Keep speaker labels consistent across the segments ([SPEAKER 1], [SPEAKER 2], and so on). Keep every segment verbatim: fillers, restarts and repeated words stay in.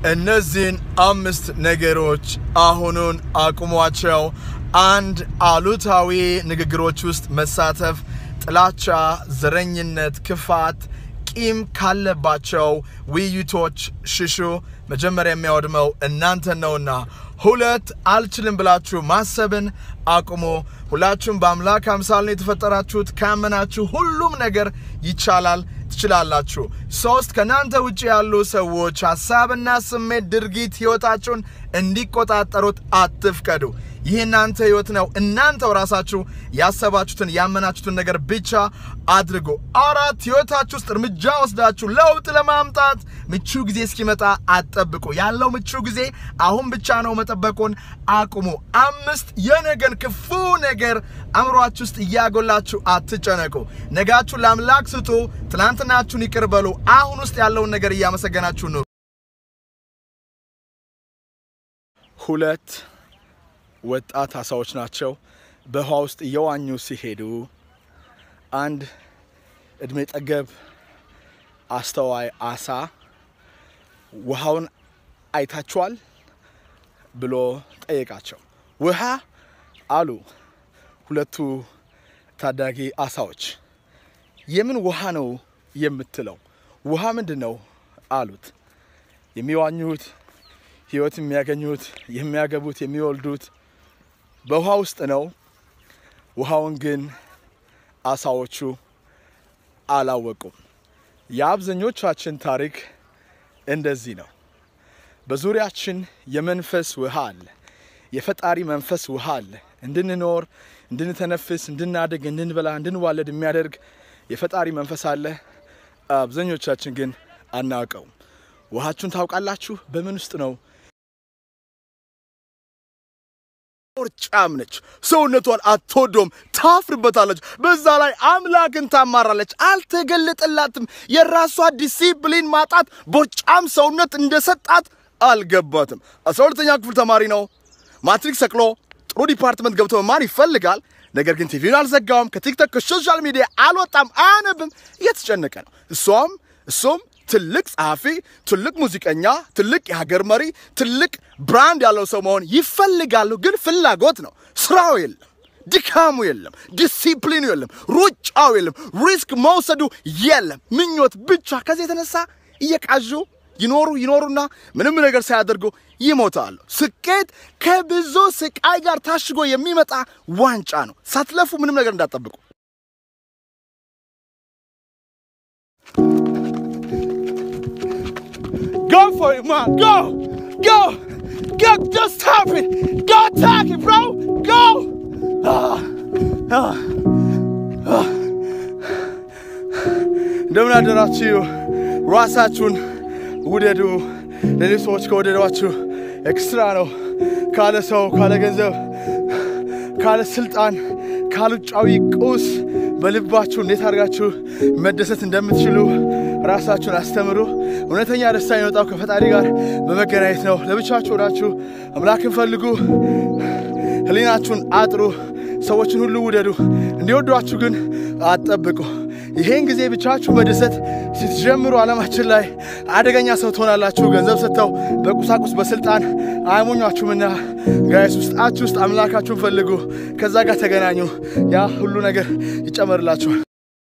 [SPEAKER 1] እነዚህን አምስት ነገሮች አሁኑን አቁሟቸው አንድ አሉታዊ ንግግሮች ውስጥ መሳተፍ ጥላቻ ዘረኝነት ክፋት ቂም ካለባቸው ውይይቶች ሽሹ መጀመሪያ የሚያወድመው እናንተ ነውና ሁለት አልችልም ብላችሁ ማሰብን አቁሙ ሁላችሁም በአምላክ አምሳል ነው የተፈጠራችሁት ካመናችሁ ሁሉም ነገር ይቻላል ትችላላችሁ ሶስት ከናንተ ውጪ ያሉ ሰዎች ሐሳብና ስሜት ድርጊት ህይወታችሁን እንዲቆጣጠሩት አትፍቀዱ ይህ እናንተ ህይወት ነው እናንተው ራሳችሁ ያሰባችሁትን ያመናችሁትን ነገር ብቻ አድርጉ አራት ህይወታችሁ ውስጥ እርምጃ ወስዳችሁ ለውጥ ለማምጣት ምቹ ጊዜ እስኪመጣ አትጠብቁ ያለው ምቹ ጊዜ አሁን ብቻ ነው መጠበቁን አቁሙ አምስት የነገን ክፉ ነገር አምሯችሁ ውስጥ ያጎላችሁ አትጨነቁ ነጋችሁ ለአምላክ ስጡ ትናንትናችሁን ይቅርበሉ አሁን ውስጥ ያለውን ነገር ያመሰገናችሁ ነው ሁለት ወጣት አሳዎች ናቸው በውሃ ውስጥ እየዋኙ ሲሄዱ አንድ እድሜ ጠገብ አስተዋይ አሳ ውሃውን አይታችኋል ብሎ ጠየቃቸው ውሃ አሉ ሁለቱ ታዳጊ አሳዎች የምን ውሃ ነው የምትለው ውሃ ምንድነው አሉት የሚዋኙት ህይወት የሚያገኙት የሚያገቡት የሚወልዱት በውሃ ውስጥ ነው ውሃውን ግን አሳዎቹ አላወቁም የአብዛኞቻችን ታሪክ እንደዚህ ነው በዙሪያችን የመንፈስ ውሃ አለ የፈጣሪ መንፈስ ውሃ አለ እንድንኖር እንድንተነፍስ እንድናድግ እንድንበላ እንድንዋለድ የሚያደርግ የፈጣሪ መንፈስ አለ አብዛኞቻችን ግን አናውቀው ውሃችሁን ታውቃላችሁ በምን ውስጥ ነው ኦርጫም ነች ሰውነቷን አትወዶም ታፍርበታለች በዛ ላይ አምላክን ታማራለች አልተገለጠላትም የራሷ ዲሲፕሊን ማጣት ቦጫም ሰውነት እንደሰጣት አልገባትም አስራ ሁለተኛ ክፍል ተማሪ ነው ማትሪክ ሰክሎ ጥሩ ዲፓርትመንት ገብቶ መማር ይፈልጋል ነገር ግን ቲቪን አልዘጋውም ከቲክቶክ ከሶሻል ሚዲያ አልወጣም አነብም እየተጨነቀ ነው እሷም እሱም ትልቅ ጻፊ ትልቅ ሙዚቀኛ ትልቅ የሀገር መሪ ትልቅ ብራንድ ያለው ሰው መሆን ይፈልጋሉ ግን ፍላጎት ነው ስራው የለም ድካሙ የለም ዲሲፕሊኑ የለም ሩጫው የለም ሪስክ መውሰዱ የለም ምኞት ብቻ ከዚህ የተነሳ እየቃዡ ይኖሩ ይኖሩና ምንም ነገር ሳያደርጉ ይሞታሉ ስኬት ከብዙ ስቃይ ጋር ታሽጎ የሚመጣ ዋንጫ ነው ሳትለፉ ምንም ነገር እንዳትጠብቁ Go for it, man. Go. Go. Go. Just tap it. Go attack it, bro. Go. Ah. Ah. Ah. እንደምን አደራችሁ ራሳችሁን ውደዱ ለሌሎች ከወደዷችሁ ኤክስትራ ነው ካለ ሰው ካለ ገንዘብ ካለ ስልጣን ካሉጫዊ ቁስ በልባችሁ እንዴት አድርጋችሁ መደሰት እንደምትችሉ ራሳችሁን አስተምሩ እውነተኛ ደስታ የሚመጣው ከፈጣሪ ጋር በመገናኘት ነው ለብቻችሁ ወዳችሁ አምላክን ፈልጉ ህሊናችሁን አጥሩ ሰዎችን ሁሉ ውደዱ እንዲወዷችሁ ግን አትጠብቁ ይሄን ጊዜ ብቻችሁ መደሰት ስትጀምሩ ዓለማችን ላይ አደገኛ ሰው ትሆናላችሁ ገንዘብ ሰጥተው በቁሳቁስ በስልጣን አይሞኛችሁምና ጋይስ ውስጣችሁ ውስጥ አምላካችሁን ፈልጉ ከዛ ጋር ተገናኙ ያ ሁሉ ነገር ይጨመርላችኋል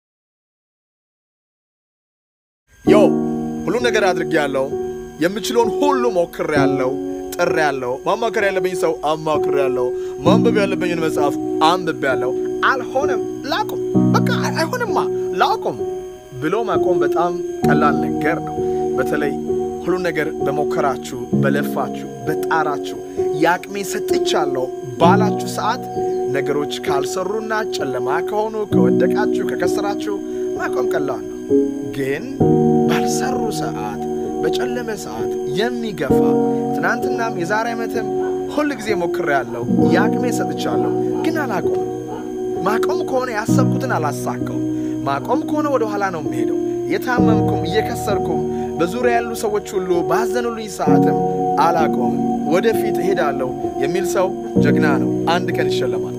[SPEAKER 1] ዮ ሁሉ ነገር አድርጌያለሁ የምችለውን ሁሉ ሞክሬያለሁ ጥሬያለሁ ማማከር ያለብኝ ሰው አማክሬያለሁ ማንበብ ያለብኝን መጽሐፍ አንብቤያለሁ አልሆነም ላቁም በቃ አይሆንማ ላቁም ብሎ ማቆም በጣም ቀላል ነገር ነው በተለይ ሁሉ ነገር በመከራችሁ በለፋችሁ በጣራችሁ ያቅሜ ሰጥቻለሁ ባላችሁ ሰዓት ነገሮች ካልሰሩና ጨለማ ከሆኑ ከወደቃችሁ ከከሰራችሁ ማቆም ቀላል ነው ግን ባልሰሩ ሰዓት በጨለመ ሰዓት የሚገፋ ትናንትናም የዛሬ ዓመትም ሁሉ ጊዜ ሞክሬያለሁ ያቅሜ ሰጥቻለሁ ግን አላቆም ማቆም ከሆነ ያሰብኩትን አላሳካው ማቆም ከሆነ ወደ ኋላ ነው የምሄደው የታመምኩም እየከሰርኩም በዙሪያ ያሉ ሰዎች ሁሉ ባዘኑልኝ ሰዓትም አላቆም ወደፊት እሄዳለሁ የሚል ሰው ጀግና ነው አንድ ቀን ይሸለማል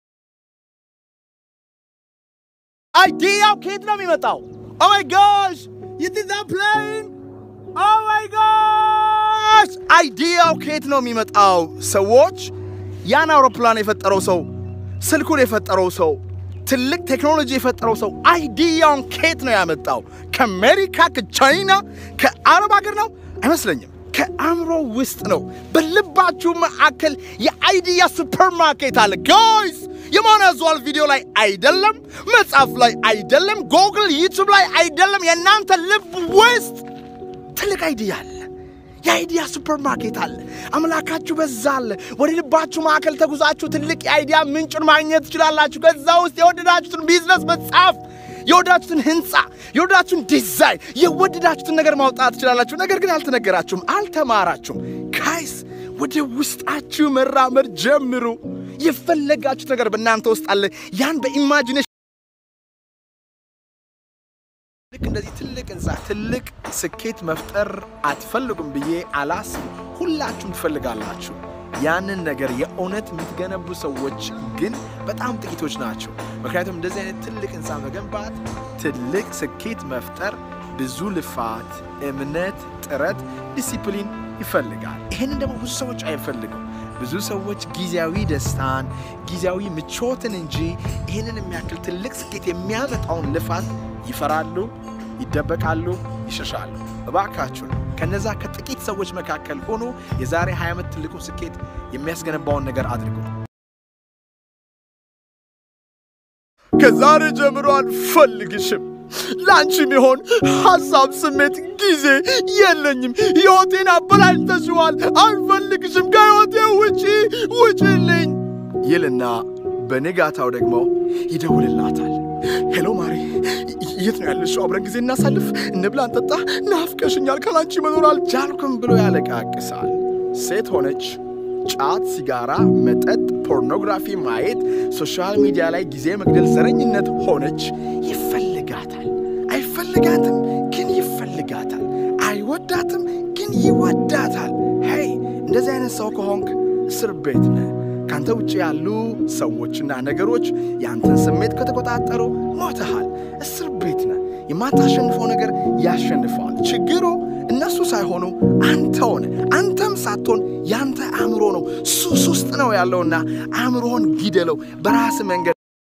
[SPEAKER 1] አይዲያው ከየት ነው የሚመጣው? Oh my gosh! You did that playing? Oh my god! guys idea ከየት ነው የሚመጣው ሰዎች ያን አውሮፕላን የፈጠረው ሰው ስልኩን የፈጠረው ሰው ትልቅ ቴክኖሎጂ የፈጠረው ሰው አይዲያውን ከየት ነው ያመጣው ከአሜሪካ ከቻይና ከአረብ ሀገር ነው አይመስለኝም ከአምሮ ውስጥ ነው በልባችሁ ማዕከል የአይዲያ ሱፐርማርኬት አለ guys የማናዟል ቪዲዮ ላይ አይደለም መጽሐፍ ላይ አይደለም ጉግል ዩቲዩብ ላይ አይደለም የናንተ ልብ ውስጥ ትልቅ አይዲያ አለ የአይዲያ ሱፐርማርኬት አለ አምላካችሁ በዛል ወደ ልባችሁ ማዕከል ተጉዛችሁ ትልቅ የአይዲያ ምንጭን ማግኘት ትችላላችሁ ከዛ ውስጥ የወደዳችሁትን ቢዝነስ መጽሐፍ የወደዳችሁትን ህንጻ የወደዳችሁትን ዲዛይን የወደዳችሁትን ነገር ማውጣት ትችላላችሁ ነገር ግን አልተነገራችሁም አልተማራችሁም guys ወደ ውስጣችሁ መራመድ ጀምሩ የፈለጋችሁት ነገር በእናንተ ውስጥ አለ ያን በኢማጂኔሽን ልክ እንደዚህ ትልቅ እንዛ ትልቅ ስኬት መፍጠር አትፈልጉም ብዬ አላስብ ሁላችሁም ትፈልጋላችሁ ያንን ነገር የእውነት የምትገነቡ ሰዎች ግን በጣም ጥቂቶች ናቸው ምክንያቱም እንደዚህ አይነት ትልቅ እንዛ መገንባት ትልቅ ስኬት መፍጠር ብዙ ልፋት እምነት ጥረት ዲሲፕሊን ይፈልጋል ይሄንን ደግሞ ብዙ ሰዎች አይፈልጉም ብዙ ሰዎች ጊዜያዊ ደስታን ጊዜያዊ ምቾትን እንጂ ይሄንን የሚያክል ትልቅ ስኬት የሚያመጣውን ልፋት ይፈራሉ ይደበቃሉ ይሸሻሉ እባካችሁ ከነዛ ከጥቂት ሰዎች መካከል ሆኖ የዛሬ ሃያ ዓመት ትልቁ ስኬት የሚያስገነባውን ነገር አድርጉ ከዛሬ ጀምሮ አልፈልግሽም ላንቺም ይሆን ሐሳብ ስሜት ጊዜ የለኝም ህይወቴን አበላሽተሽዋል አልፈልግሽም ከህይወቴ ውጪ ውጪልኝ ይልና በነጋታው ደግሞ ይደውልላታል ሄሎ ማሪ የት ነው ያለሽው አብረን ጊዜ እናሳልፍ እንብላ እንጠጣ ናፍቀሽኛል ካላንቺ መኖር አልቻልኩም ብሎ ያለቃቅሳል ሴት ሆነች ጫት ሲጋራ መጠጥ ፖርኖግራፊ ማየት ሶሻል ሚዲያ ላይ ጊዜ መግደል ዘረኝነት ሆነች ይፈልጋታል አይፈልጋትም ግን ይፈልጋታል አይወዳትም ግን ይወዳታል ሄይ እንደዚህ አይነት ሰው ከሆንክ እስር ቤት ነህ ካንተ ውጪ ያሉ ሰዎችና ነገሮች ያንተን ስሜት ከተቆጣጠሩ ሞተሃል እስር ቤት ነህ የማታሸንፈው ነገር ያሸንፋል ችግሩ እነሱ ሳይሆኑ አንተው ነህ አንተም ሳትሆን ያንተ አእምሮ ነው ሱስ ውስጥ ነው ያለውና አእምሮን ግደለው በራስ መንገድ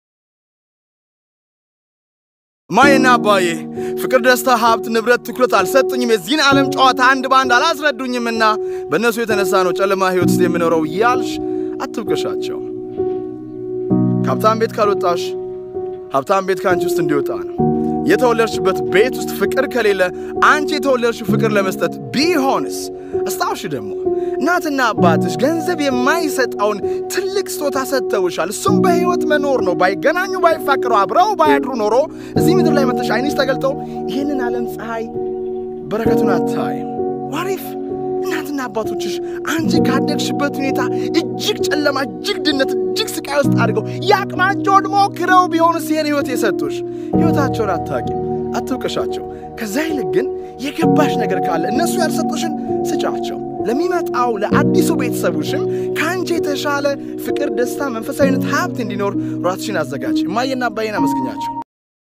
[SPEAKER 1] ማይና ባዬ ፍቅር ደስታ ሀብት ንብረት ትኩረት አልሰጡኝም የዚህን ዓለም ጨዋታ አንድ ባንድ አላስረዱኝምና በእነሱ የተነሳ ነው ጨለማ ህይወት ውስጥ የምኖረው ያልሽ አትብቀሻቸው ሀብታም ቤት ካልወጣሽ ሀብታም ቤት ካንቺ ውስጥ እንዲወጣ ነው የተወለድሽበት ቤት ውስጥ ፍቅር ከሌለ አንቺ የተወለድሽው ፍቅር ለመስጠት ቢሆንስ አስታውሽ ደግሞ እናትና አባትሽ ገንዘብ የማይሰጣውን ትልቅ ስጦታ ሰጥተውሻል እሱም በህይወት መኖር ነው ባይገናኙ ባይፋቀሩ አብረው ባያድሩ ኖሮ እዚህ ምድር ላይ መተሽ አይንሽ ተገልጦ ይሄንን ዓለም ፀሐይ በረከቱን አታይም ዋሪፍ እናትና አባቶችሽ አንቺ ካደግሽበት ሁኔታ እጅግ ጨለማ እጅግ ድነት እጅግ ስቃይ ውስጥ አድርገው ያቅማቸውን ሞክረው ቢሆንስ ይሄን ህይወት የሰጡሽ ህይወታቸውን አታቂም አትውቀሻቸው ከዛ ይልቅ ግን የገባሽ ነገር ካለ እነሱ ያልሰጡሽን ስጫቸው ለሚመጣው ለአዲሱ ቤተሰቡሽም ካንቺ የተሻለ ፍቅር ደስታ መንፈሳዊነት ሀብት እንዲኖር ራስሽን አዘጋጅ ማየና ባየና መስግኛቸው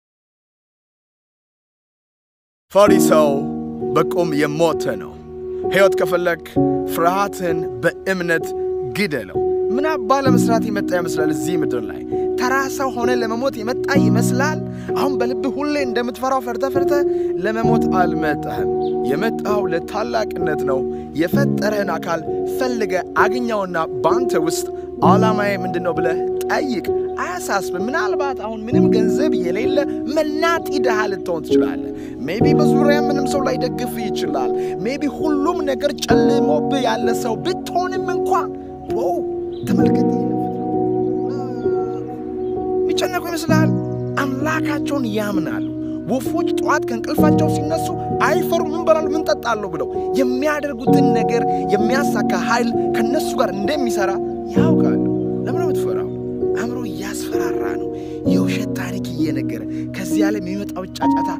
[SPEAKER 1] ፈሪሳው በቆም የሞተ ነው ህይወት ከፈለክ ፍርሃትን በእምነት ግደለው ምን አባለ መስራት ይመጣ ይመስላል እዚህ ምድር ላይ ተራሳው ሆነ ለመሞት ይመጣ ይመስላል አሁን በልብ ሁሌ እንደምትፈራው ፈርተ ፈርተ ለመሞት አልመጣህም የመጣው ለታላቅነት ነው የፈጠረህን አካል ፈልገ አግኛውና ባንተ ውስጥ ዓላማዬ ምንድነው ብለ ጠይቅ አያሳስብ ምናልባት አሁን ምንም ገንዘብ የሌለ መናጢ ደሃ ልትሆን ትችላለህ ሜቢ በዙሪያ ምንም ሰው ላይ ደግፍ ይችላል ሜቢ ሁሉም ነገር ጨልሞብ ያለ ሰው ብትሆንም እንኳን ኦ ተመልከት ሚጨነቁ ይመስላል አምላካቸውን ያምናሉ ወፎች ጧት ከእንቅልፋቸው ሲነሱ አይፈሩ ምን በላሉ ምን ጠጣሉ ብለው የሚያደርጉትን ነገር የሚያሳካ ኃይል ከነሱ ጋር እንደሚሰራ ያውቃሉ ለምን ነው ትፈራው አምሮ ያስፈራራ ነው የውሸት ታሪክ እየነገረ ከዚህ ዓለም የሚመጣው ጫጫታ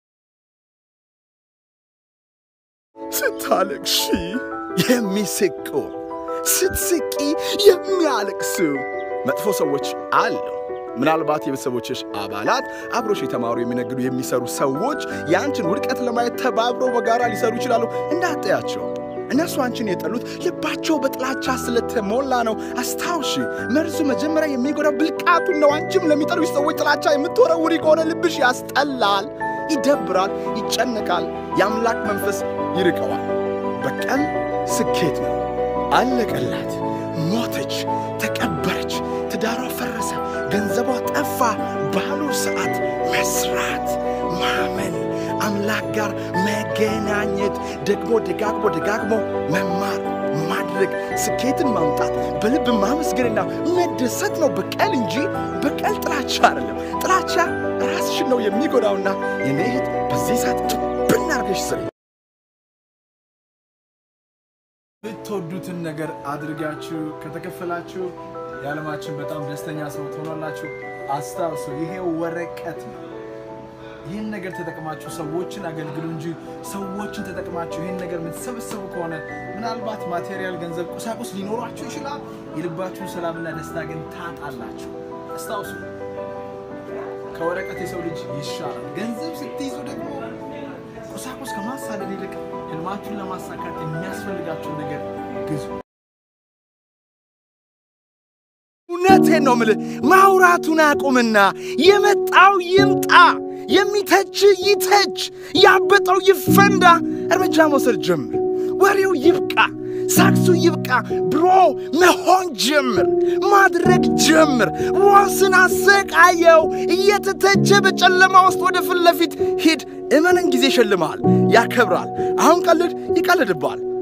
[SPEAKER 1] ስታለቅሺ የሚስቁ ስትስቂ የሚያለቅሱ መጥፎ ሰዎች አሉ ምናልባት የቤተሰቦችሽ አባላት አብሮሽ የተማሩ የሚነግዱ የሚሰሩ ሰዎች ያንቺን ውድቀት ለማየት ተባብረው በጋራ ሊሰሩ ይችላሉ እንዳትያቸው እነሱ አንቺን የጠሉት ልባቸው በጥላቻ ስለተሞላ ነው። አስታውሺ፣ መርዙ መጀመሪያ የሚጎዳው ብልቃቱን ነው። አንቺም ለሚጠሉሽ ሰዎች ጥላቻ የምትወረውሪ ከሆነ ልብሽ ያስጠላል፣ ይደብራል፣ ይጨነቃል፣ የአምላክ መንፈስ ይርቀዋል። በቀል ስኬት ነው። አለቀላት፣ ሞተች፣ ተቀበረች፣ ትዳሯ ፈረሰ፣ ገንዘቧ ጠፋ። ባሉ ሰዓት መስራት፣ ማመን፣ አምላክ ጋር መገናኘት፣ ደግሞ ደጋግሞ ደጋግሞ መማር ማድረግ፣ ስኬትን ማምጣት፣ በልብ ማመስገንና መደሰት ነው በቀል እንጂ በቀል ጥላቻ አይደለም። ጥላቻ ራስሽን ነው የሚጎዳውና የኔ እህት በዚህ ሰዓት ጭብን አድርገሽ ስሪ። ብትወዱትን ነገር አድርጋችሁ ከተከፈላችሁ የዓለማችን በጣም ደስተኛ ሰው ትሆናላችሁ። አስታውሱ፣ ይሄ ወረቀት ነው። ይሄን ነገር ተጠቅማችሁ ሰዎችን አገልግሉ እንጂ ሰዎችን ተጠቅማችሁ ይሄን ነገር የምትሰበሰቡ ከሆነ ምናልባት ማቴሪያል ገንዘብ ቁሳቁስ ሊኖራችሁ ይችላል፣ የልባችሁን ሰላምና ደስታ ግን ታጣላችሁ። አስታውሱ፣ ከወረቀት የሰው ልጅ ይሻላል። ገንዘብ ስትይዙ ደግሞ ቁሳቁስ ከማሳደድ ይልቅ ህልማችሁን ለማሳካት የሚያስፈልጋችሁን ነገር ግዙ። እውነቴን ነው የምልህ፣ ማውራቱን አቁምና የመጣው ይምጣ፣ የሚተች ይተች፣ ያበጠው ይፈንዳ። እርምጃ መውሰድ ጀምር። ወሬው ይብቃ፣ ሳክሱ ይብቃ። ብሮ መሆን ጀምር፣ ማድረግ ጀምር። ራስን አሰቃየው። እየተተቸ በጨለማ ውስጥ ወደ ፊት ለፊት ሂድ። እመነን ጊዜ ይሸልማል፣ ያከብራል። አሁን ቀልድ ይቀልድባል።